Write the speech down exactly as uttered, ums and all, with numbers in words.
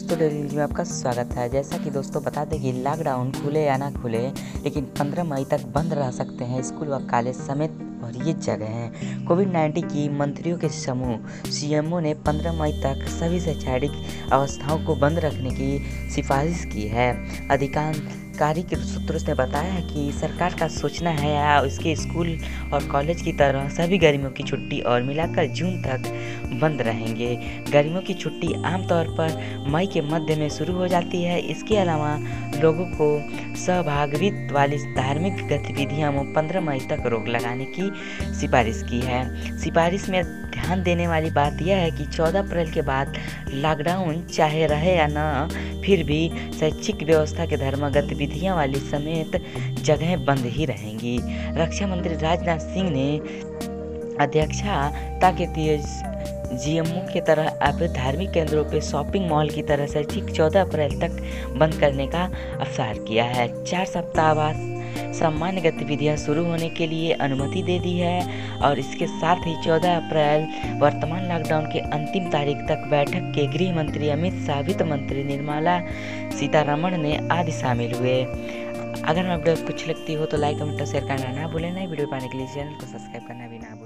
दोस्तों, daily news में आपका स्वागत है। जैसा कि दोस्तों बता दें कि लॉकडाउन खुले या ना खुले, लेकिन पंद्रह मई तक बंद रह सकते हैं स्कूल व कॉलेज समेत भरी जगहें। कोविड उन्नीस की मंत्रियों के समूह सीएमओ ने पंद्रह मई तक सभी शैक्षणिक अवस्थाओं को बंद रखने की सिफारिश की है। अधिकारिक सूत्रों ने बताया है कि सरकार का सोचना है या उसके स्कूल और कॉलेज की तरह सभी गर्मियों की छुट्टी और मिलाकर जून तक बंद रहेंगे। गर्मियों की छुट्टी आमतौर पर मई के मध्य में शुरू हो जाती है। इसके अलावा लोगों को सहभागिता वाली धार्मिक गतिविधियों में पंद्रह मई तक रोक लगाने की सिफारिश की है। सिफारिश में ध्यान देने वाली बात यह है कि चौदह अप्रैल के बाद लॉकडाउन चाहे रहे या न, फिर भी शैक्षिक व्यवस्था के धर्म गतिविधियां वाली समेत जगहें बंद ही रहेंगी। रक्षा मंत्री राजनाथ सिंह ने अध्यक्षता के जीएमओ की तरह अब धार्मिक केंद्रों पे शॉपिंग मॉल की तरह शैक्षिक चौदह अप्रैल तक बंद करने का अवसर किया है। चार सप्ताह बाद सामान्य गतिविधियां शुरू होने के लिए अनुमति दे दी है और इसके साथ ही चौदह अप्रैल वर्तमान लॉकडाउन के अंतिम तारीख तक बैठक के गृह मंत्री अमित शाह, वित्त मंत्री निर्मला सीतारमण ने आदि शामिल हुए। अगर मैं वीडियो कुछ लगती हो तो लाइक कमेंट और शेयर करना ना भूलें। नई वीडियो पाने के लिए चैनल को सब्सक्राइब करना भी ना भूलें।